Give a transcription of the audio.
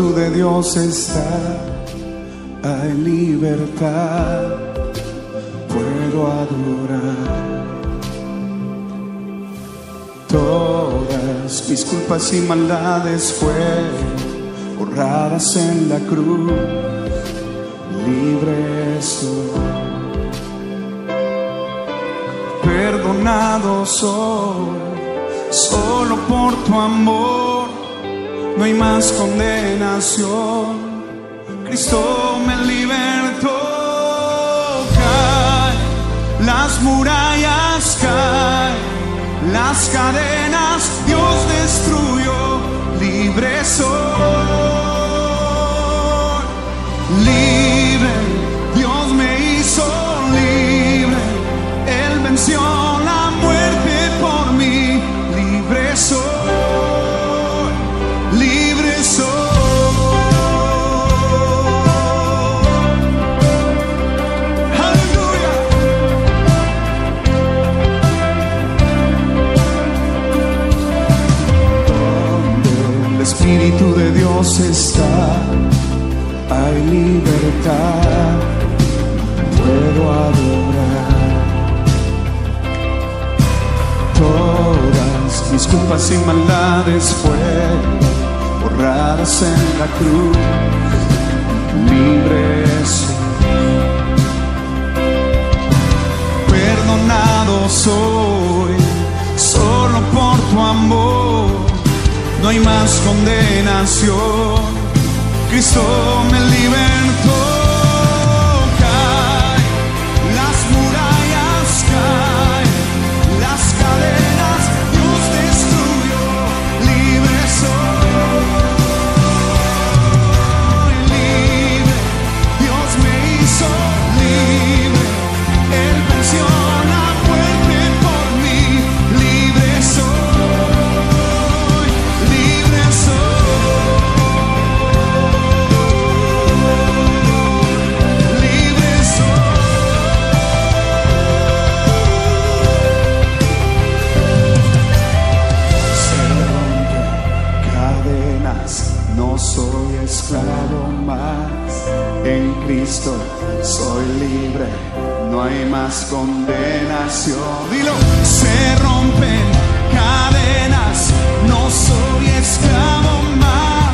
Espíritu de Dios está, hay libertad, puedo adorar. Todas mis culpas y maldades fueron borradas en la cruz, libre soy, perdonado soy, solo por tu amor, no hay más condenación, Cristo me libertó. Caen las murallas, caen las cadenas, Dios destruyó, libre soy, libre, Dios me hizo libre, Él venció la muerte por mí, libre soy, libre soy. El Espíritu de Dios está, hay libertad, puedo adorar. Todas mis culpas y maldades fueron borradas en la cruz, libre soy, perdonado soy, solo por tu amor, no hay más condenación, Cristo me libertó. Caen las murallas, caen las cadenas, Dios destruyó, libre soy, libre, Dios me hizo libre, Él venció la muerte por mí, libre soy. No soy esclavo más, en Cristo soy libre, no hay más condenación. Dilo, se rompen cadenas, no soy esclavo más.